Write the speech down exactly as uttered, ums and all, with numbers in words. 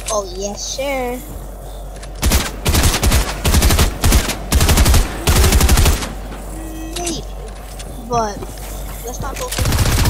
Oh yes, sir. Maybe, but let's not go.